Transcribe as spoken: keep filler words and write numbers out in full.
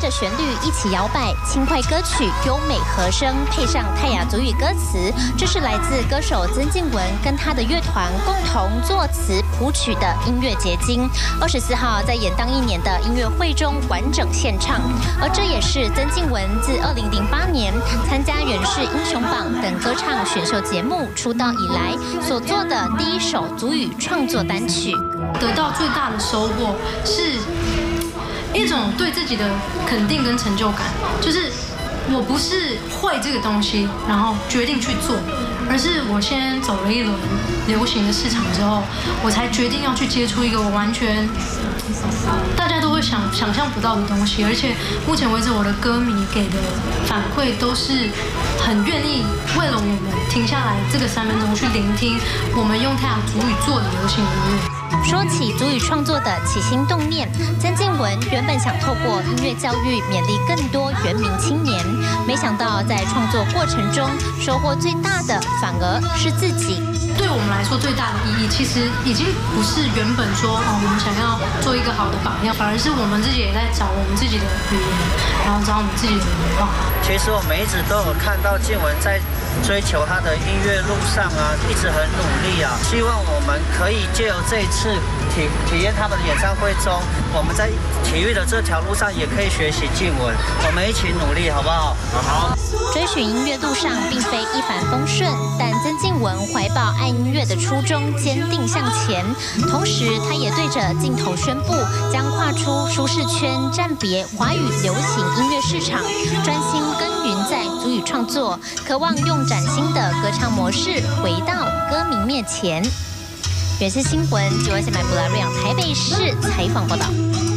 着旋律一起摇摆，轻快歌曲优美和声，配上泰雅族语歌词，这是来自歌手曾静文跟他的乐团共同作词谱曲的音乐结晶。二十四号在演当一年的音乐会中完整献唱，而这也是曾静文自二零零八年参加《人世英雄榜》等歌唱选秀节目出道以来所做的第一首族语创作单曲。 得到最大的收获是一种对自己的肯定跟成就感，就是我不是会这个东西，然后决定去做，而是我先走了一轮流行的市场之后，我才决定要去接触一个我完全大家都会想想象不到的东西，而且目前为止我的歌迷给的反馈都是很愿意为了我们停下来这个三分钟去聆听我们用泰雅族语做的流行音乐。 说起族语创作的起心动念，曾静文原本想透过音乐教育勉励更多原民青年，没想到在创作过程中收获最大的反而是自己。 对我们来说最大的意义，其实已经不是原本说哦，我们想要做一个好的榜样，反而是我们自己也在找我们自己的语言，然后找我们自己的文化。 其实我们一直都有看到静文在追求他的音乐路上啊，一直很努力啊。希望我们可以借由这一次体体验他们的演唱会中，我们在体育的这条路上也可以学习静文，我们一起努力，好不好？好。 追寻音乐路上并非一帆风顺，但曾静文怀抱爱音乐的初衷，坚定向前。同时，他也对着镜头宣布，将跨出舒适圈，暂别华语流行音乐市场，专心耕耘在族语创作，渴望用崭新的歌唱模式回到歌迷面前。原视新闻，九二线买布拉瑞昂台北市采访报道。